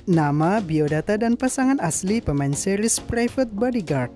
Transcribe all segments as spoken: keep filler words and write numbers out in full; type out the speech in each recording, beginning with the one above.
Nama, biodata, dan pasangan asli pemain series Private Bodyguard.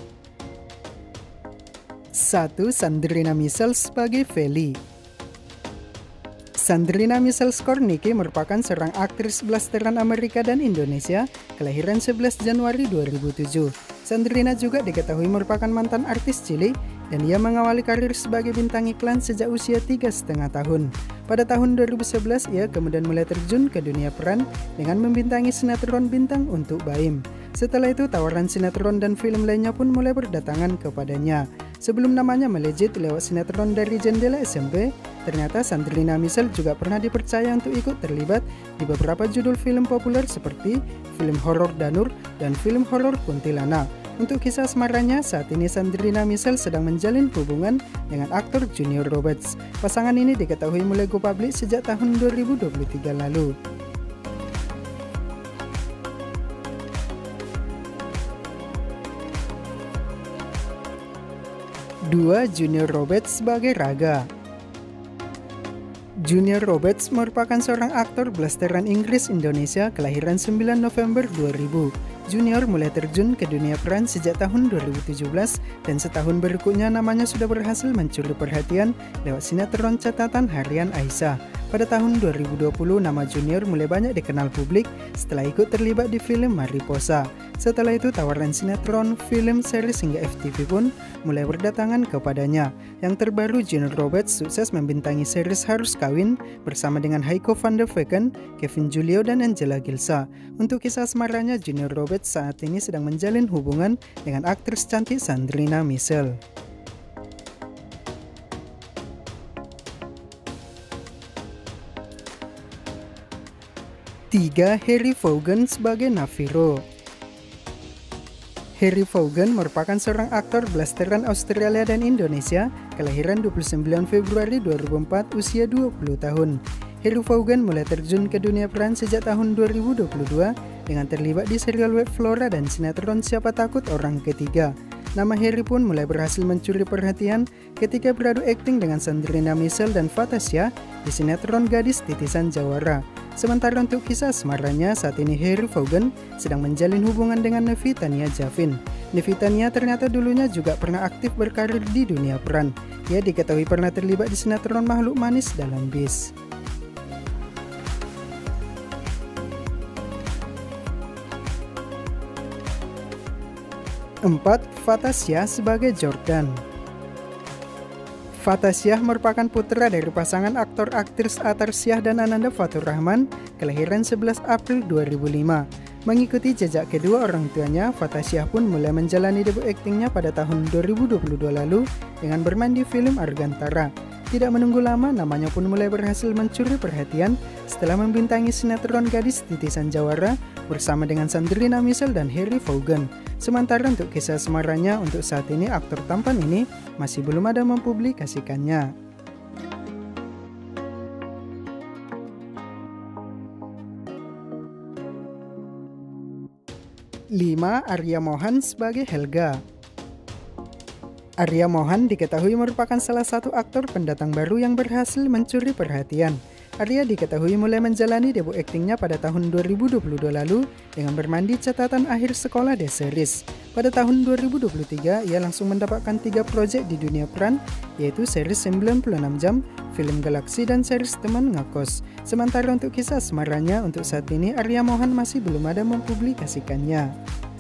satu. Sandrina Michel sebagai Feli. Sandrina Michel Skornicki merupakan seorang aktris blasteran Amerika dan Indonesia, kelahiran sebelas Januari dua ribu tujuh. Sandrina juga diketahui merupakan mantan artis cilik, dan ia mengawali karir sebagai bintang iklan sejak usia tiga setengah tahun. Pada tahun dua ribu sebelas, ia kemudian mulai terjun ke dunia peran dengan membintangi sinetron Bintang Untuk Baim. Setelah itu, tawaran sinetron dan film lainnya pun mulai berdatangan kepadanya. Sebelum namanya melejit lewat sinetron Dari Jendela S M P, ternyata Sandrina Michel juga pernah dipercaya untuk ikut terlibat di beberapa judul film populer seperti film horor Danur dan film horor Kuntilanak. Untuk kisah asmaranya, saat ini Sandrina Michel sedang menjalin hubungan dengan aktor Junior Roberts. Pasangan ini diketahui mulai go publik sejak tahun dua ribu dua puluh tiga lalu. dua. Junior Roberts sebagai Raga. Junior Roberts merupakan seorang aktor blasteran Inggris Indonesia kelahiran sembilan November dua ribu. Junior mulai terjun ke dunia peran sejak tahun dua ribu tujuh belas dan setahun berikutnya namanya sudah berhasil mencuri perhatian lewat sinetron catatan harian Aisyah. Pada tahun dua ribu dua puluh, nama Junior mulai banyak dikenal publik setelah ikut terlibat di film Mariposa. Setelah itu, tawaran sinetron, film, series hingga F T V pun mulai berdatangan kepadanya. Yang terbaru, Junior Roberts sukses membintangi series Harus Kawin bersama dengan Heiko van der Vecken, Kevin Julio, dan Angela Gilsa. Untuk kisah asmaranya, Junior Roberts saat ini sedang menjalin hubungan dengan aktris cantik Sandrina Michel. tiga. Harry Vaughan sebagai Naviro. Harry Vaughan merupakan seorang aktor blasteran Australia dan Indonesia, kelahiran dua puluh sembilan Februari dua ribu empat, usia dua puluh tahun. Harry Vaughan mulai terjun ke dunia peran sejak tahun dua ribu dua puluh dua dengan terlibat di serial web Flora dan sinetron Siapa Takut Orang Ketiga. Nama Harry pun mulai berhasil mencuri perhatian ketika beradu akting dengan Sandrina Michel dan Fatasya di sinetron Gadis Titisan Jawara. Sementara untuk kisah asmaranya, saat ini Harry Vaughan sedang menjalin hubungan dengan Nevitania Javin. Nevitania ternyata dulunya juga pernah aktif berkarir di dunia peran. Ia diketahui pernah terlibat di sinetron Makhluk Manis Dalam Bis. empat. Fatasya sebagai Jordan. Fatasya merupakan putra dari pasangan aktor aktris Atarsyah dan Ananda Fatur Rahman, kelahiran sebelas April dua ribu lima. Mengikuti jejak kedua orang tuanya, Fatasya pun mulai menjalani debut aktingnya pada tahun dua ribu dua puluh dua lalu dengan bermain di film Argantara. Tidak menunggu lama, namanya pun mulai berhasil mencuri perhatian setelah membintangi sinetron Gadis Titisan Jawara bersama dengan Sandrina Michel dan Harry Vaughan. Sementara untuk kisah asmaranya, untuk saat ini aktor tampan ini masih belum ada mempublikasikannya. lima. Arya Mohan sebagai Helga. Arya Mohan diketahui merupakan salah satu aktor pendatang baru yang berhasil mencuri perhatian. Arya diketahui mulai menjalani debut aktingnya pada tahun dua ribu dua puluh dua lalu dengan bermain di Catatan Akhir Sekolah The Series. Pada tahun dua ribu dua puluh tiga, ia langsung mendapatkan tiga proyek di dunia peran, yaitu series sembilan puluh enam jam, film Galaksi, dan series Teman Ngakos. Sementara untuk kisah asmaranya, untuk saat ini Arya Mohan masih belum ada mempublikasikannya.